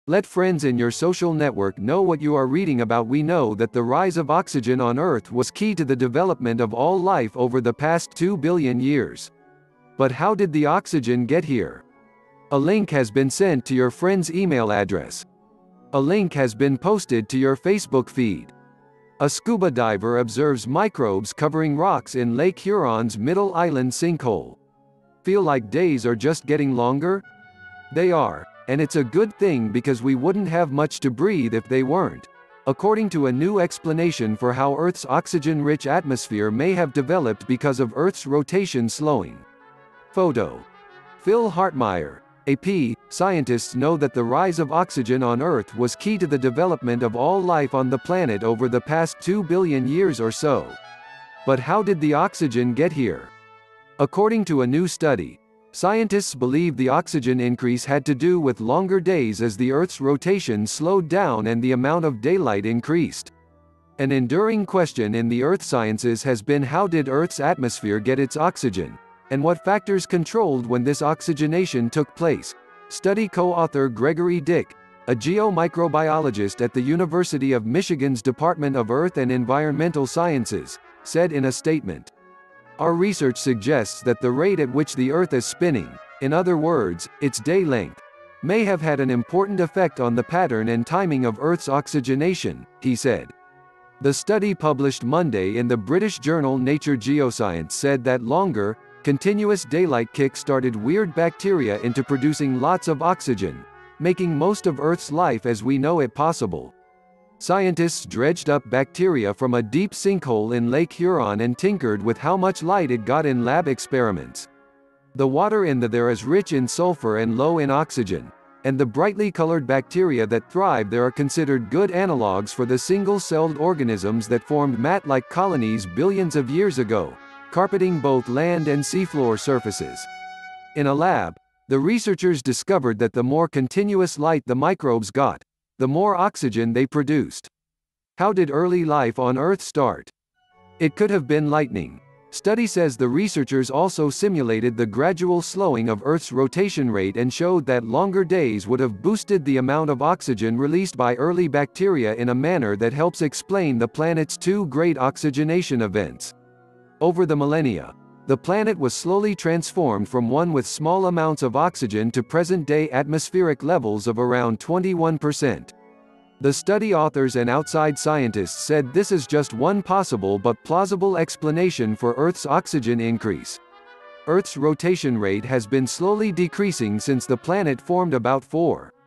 Let friends in your social network know what you are reading about. We know that the rise of oxygen on Earth was key to the development of all life over the past 2 billion years. But how did the oxygen get here? A link has been sent to your friend's email address. A link has been posted to your Facebook feed. A scuba diver observes microbes covering rocks in Lake Huron's Middle Island sinkhole. Feel like days are just getting longer? They are, and it's a good thing because we wouldn't have much to breathe if they weren't, according to a new explanation for how Earth's oxygen-rich atmosphere may have developed because of Earth's rotation slowing. Photo. Phil Hartmeyer, AP. Scientists know that the rise of oxygen on Earth was key to the development of all life on the planet over the past 2 billion years or so. But how did the oxygen get here? According to a new study, scientists believe the oxygen increase had to do with longer days as the Earth's rotation slowed down and the amount of daylight increased. An enduring question in the earth sciences has been how did Earth's atmosphere get its oxygen, and what factors controlled when this oxygenation took place? Study co-author Gregory Dick, a geomicrobiologist at the University of Michigan's Department of Earth and Environmental Sciences, said in a statement. Our research suggests that the rate at which the Earth is spinning, in other words, its day length, may have had an important effect on the pattern and timing of Earth's oxygenation, he said. The study published Monday in the British journal Nature Geoscience said that longer, continuous daylight kick-started weird bacteria into producing lots of oxygen, making most of Earth's life as we know it possible. Scientists dredged up bacteria from a deep sinkhole in Lake Huron and tinkered with how much light it got in lab experiments. The water in there is rich in sulfur and low in oxygen, and the brightly colored bacteria that thrive there are considered good analogues for the single-celled organisms that formed mat-like colonies billions of years ago, carpeting both land and seafloor surfaces. In a lab, the researchers discovered that the more continuous light the microbes got, the more oxygen they produced. How did early life on Earth start? It could have been lightning. Study says the researchers also simulated the gradual slowing of Earth's rotation rate and showed that longer days would have boosted the amount of oxygen released by early bacteria in a manner that helps explain the planet's two great oxygenation events. Over the millennia, the planet was slowly transformed from one with small amounts of oxygen to present-day atmospheric levels of around 21%. The study authors and outside scientists said this is just one possible but plausible explanation for Earth's oxygen increase. Earth's rotation rate has been slowly decreasing since the planet formed about 4